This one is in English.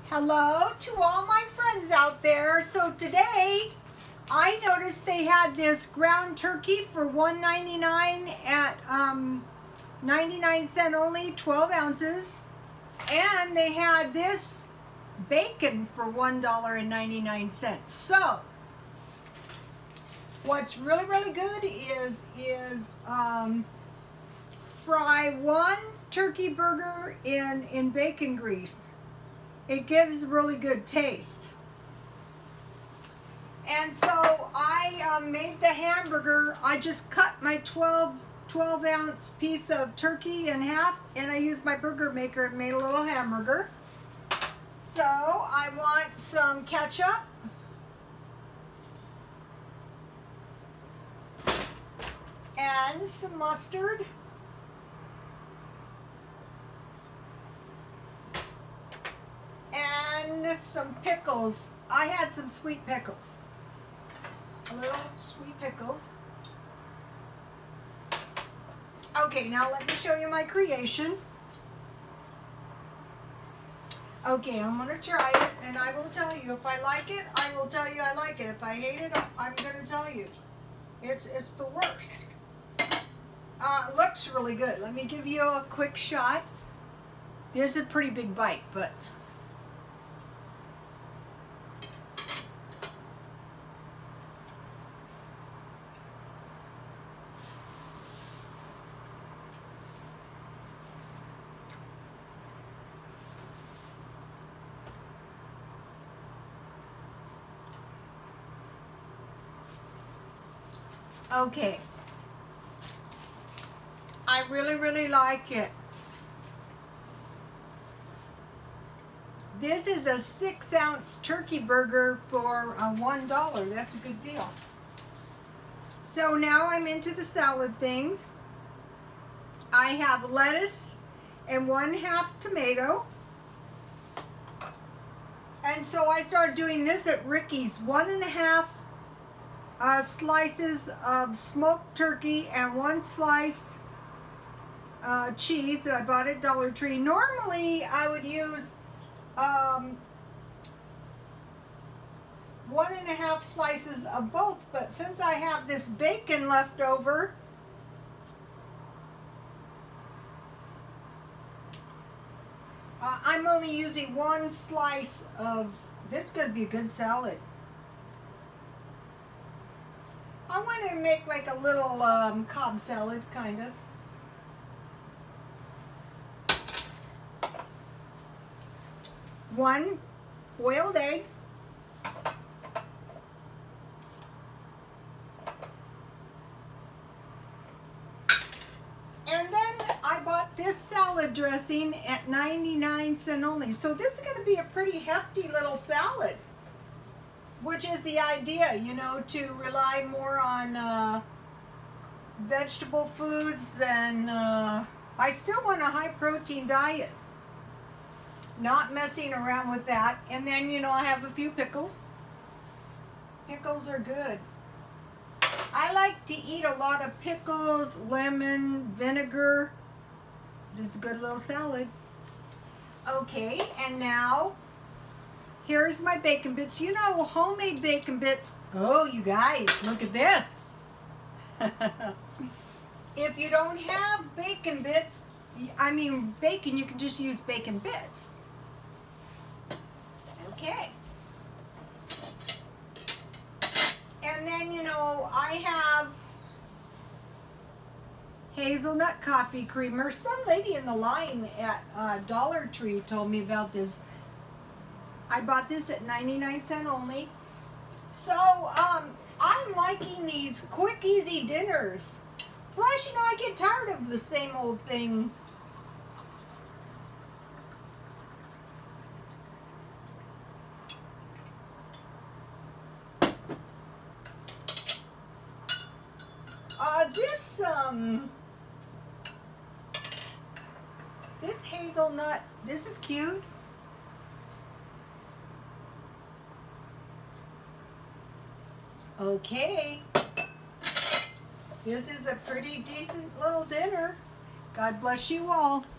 Hello to all my friends out there. So today I noticed they had this ground turkey for $1.99 at 99 cents only, 12 ounces. And they had this bacon for $1.99. So what's really good is fry one turkey burger in bacon grease. It gives really good taste. And so I made the hamburger. I just cut my 12 ounce piece of turkey in half, and I used my burger maker and made a little hamburger. So I want some ketchup. And some mustard. And some pickles. I had some sweet pickles. Little sweet pickles. Okay, now let me show you my creation. Okay, I'm going to try it, and I will tell you. If I like it, I will tell you I like it. If I hate it, I'm going to tell you. It's the worst. It looks really good. Let me give you a quick shot. This is a pretty big bite, but... Okay, I really like it. This is a 6 ounce turkey burger for $1. That's a good deal. So now I'm into the salad things. I have lettuce and 1/2 tomato. And so I started doing this at Ricky's. 1.5 slices of smoked turkey and 1 slice cheese that I bought at Dollar Tree. Normally I would use 1.5 slices of both, but since I have this bacon left over, I'm only using 1 slice of this. Is going to be a good salad. I want to make like a little Cobb salad, kind of. One boiled egg. And then I bought this salad dressing at 99 cents only. So this is going to be a pretty hefty little salad. Which is the idea, you know, to rely more on vegetable foods than, I still want a high protein diet. Not messing around with that. And then, you know, I have a few pickles. Pickles are good. I like to eat a lot of pickles, lemon, vinegar. This is a good little salad. Okay, and now... here's my bacon bits. You know, homemade bacon bits. Oh, you guys, look at this. If you don't have bacon bits, I mean bacon, you can just use bacon bits. Okay. And then, you know, I have hazelnut coffee creamer. Some lady in the line at Dollar Tree told me about this. I bought this at 99 cents only. So, I'm liking these quick, easy dinners. Plus, you know, I get tired of the same old thing. This hazelnut, this is cute. Okay, this is a pretty decent little dinner. God bless you all.